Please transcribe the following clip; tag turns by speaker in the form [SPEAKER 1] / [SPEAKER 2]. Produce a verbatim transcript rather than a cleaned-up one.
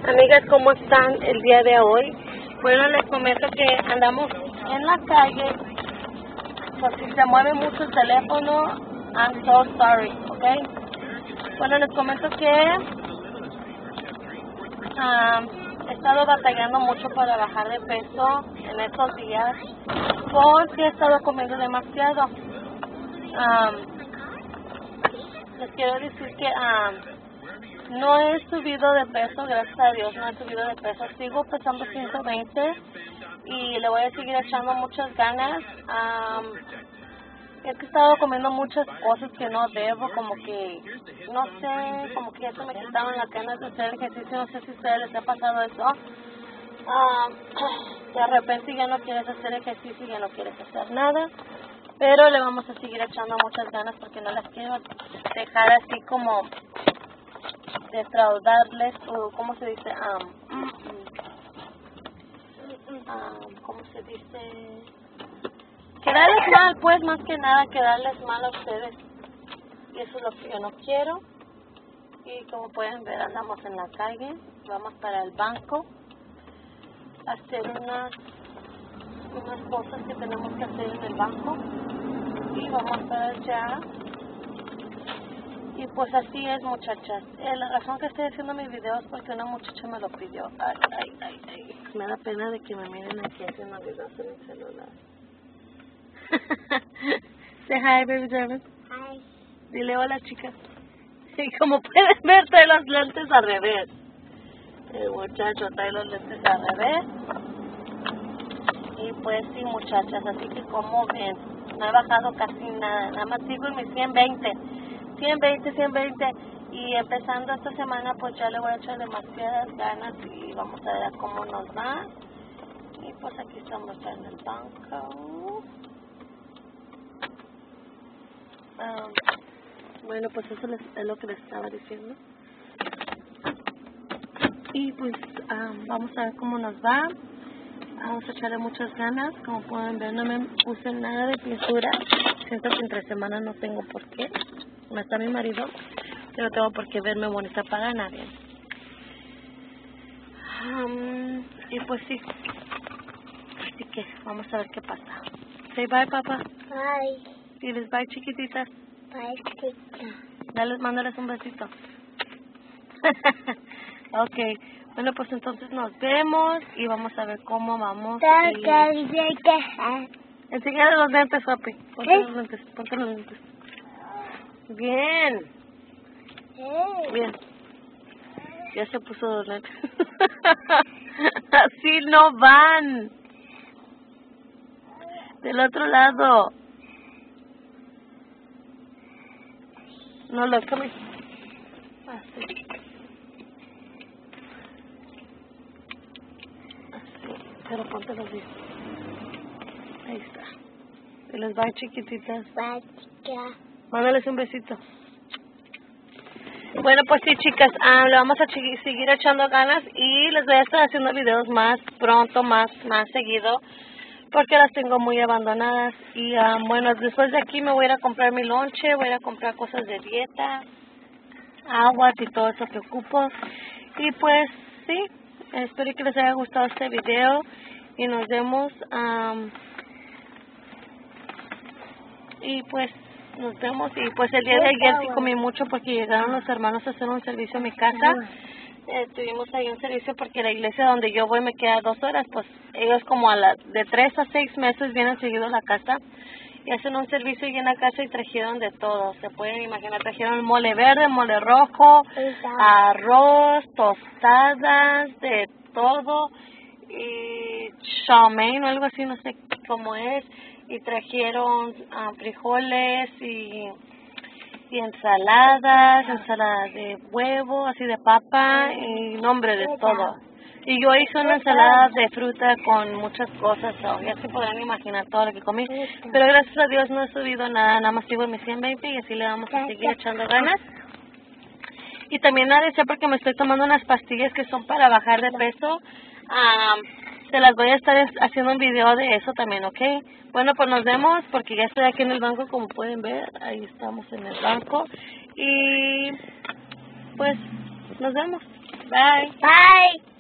[SPEAKER 1] Amigas, ¿cómo están el día de hoy? Bueno, les comento que andamos en la calle. Por si se mueve mucho el teléfono, I'm so sorry, ¿ok? Bueno, les comento que um, he estado batallando mucho para bajar de peso en estos días porque he estado comiendo demasiado. Um, les quiero decir que um, no he subido de peso, gracias a Dios, no he subido de peso. Sigo pesando ciento veinte y le voy a seguir echando muchas ganas. Um, es que he estado comiendo muchas cosas que no debo, como que, no sé, como que ya se me quitaron las ganas de hacer ejercicio. No sé si a ustedes les ha pasado eso. Um, de repente ya no quieres hacer ejercicio y ya no quieres hacer nada. Pero le vamos a seguir echando muchas ganas porque no las quiero dejar así como defraudarles, o cómo se dice, um, um, cómo se dice, quedarles mal, pues más que nada quedarles mal a ustedes, y eso es lo que yo no quiero. Y como pueden ver, andamos en la calle, vamos para el banco a hacer unas unas cosas que tenemos que hacer en el banco y vamos para allá. Y pues así es, muchachas. Eh, la razón que estoy haciendo mis videos es porque una muchacha me lo pidió. Ay, ay, ay, ay. Me da pena de que me miren aquí haciendo videos en el celular. Say hi, baby German.
[SPEAKER 2] Hi.
[SPEAKER 1] Dile hola, chica. Sí, como pueden ver, trae los lentes al revés. El muchacho trae los lentes al revés. Y pues sí, muchachas, así que como ven, no he bajado casi nada. Nada más sigo en mis ciento veinte. ciento veinte, ciento veinte, y empezando esta semana pues ya le voy a echar demasiadas ganas y vamos a ver cómo nos va. Y pues aquí estamos ya en el banco. Um, bueno, pues eso les, es lo que les estaba diciendo. Y pues um, vamos a ver cómo nos va. Vamos a echarle muchas ganas. Como pueden ver, no me puse nada de pintura. Siento que entre semanas no tengo por qué. No está mi marido, yo no tengo por qué verme bonita para nadie. Um, y pues sí, así que vamos a ver qué pasa. Say bye, papá.
[SPEAKER 2] Bye.
[SPEAKER 1] Diles bye, chiquititas.
[SPEAKER 2] Bye, chica.
[SPEAKER 1] Dale, mándales un besito. Ok, bueno, pues entonces nos vemos y vamos a ver cómo vamos. Y... enséñale los lentes, papi. Ponte los lentes, ponte los lentes. Bien. Bien. Ya se puso dos lentes. Así no van. Del otro lado. No, lo que me... Así. Así. Pero póntelos bien. Ahí está. Se les va, chiquititas.
[SPEAKER 2] Bye, chica.
[SPEAKER 1] Mándales un besito. Bueno, pues sí, chicas, um, le vamos a ch- seguir echando ganas y les voy a estar haciendo videos más pronto, más más seguido, porque las tengo muy abandonadas. Y um, bueno, después de aquí me voy a ir a comprar mi lonche, voy a ir a comprar cosas de dieta, aguas y todo eso que ocupo. Y pues sí, espero que les haya gustado este video y nos vemos. Um, y pues nos vemos. Y pues el día de ayer sí comí mucho porque llegaron los hermanos a hacer un servicio a mi casa. Eh, tuvimos ahí un servicio porque la iglesia donde yo voy me queda dos horas. Pues ellos como a la, de tres a seis meses vienen seguido a la casa y hacen un servicio y en la casa y trajeron de todo. Se pueden imaginar, trajeron mole verde, mole rojo, arroz, tostadas, de todo. Y chow mein o algo así, no sé cómo es. Y trajeron uh, frijoles y, y ensaladas, ensalada de huevo, así de papa y nombre de todo. Y yo hice una ensalada de fruta con muchas cosas, so, ya se podrán imaginar todo lo que comí. Pero gracias a Dios no he subido nada, nada más sigo en mis ciento veinte y así le vamos a seguir echando ganas. Y también agradecer porque me estoy tomando unas pastillas que son para bajar de peso. Um, se las voy a estar haciendo un video de eso también, ¿ok? Bueno, pues nos vemos porque ya estoy aquí en el banco, como pueden ver. Ahí estamos en el banco. Y pues nos vemos. Bye.
[SPEAKER 2] Bye.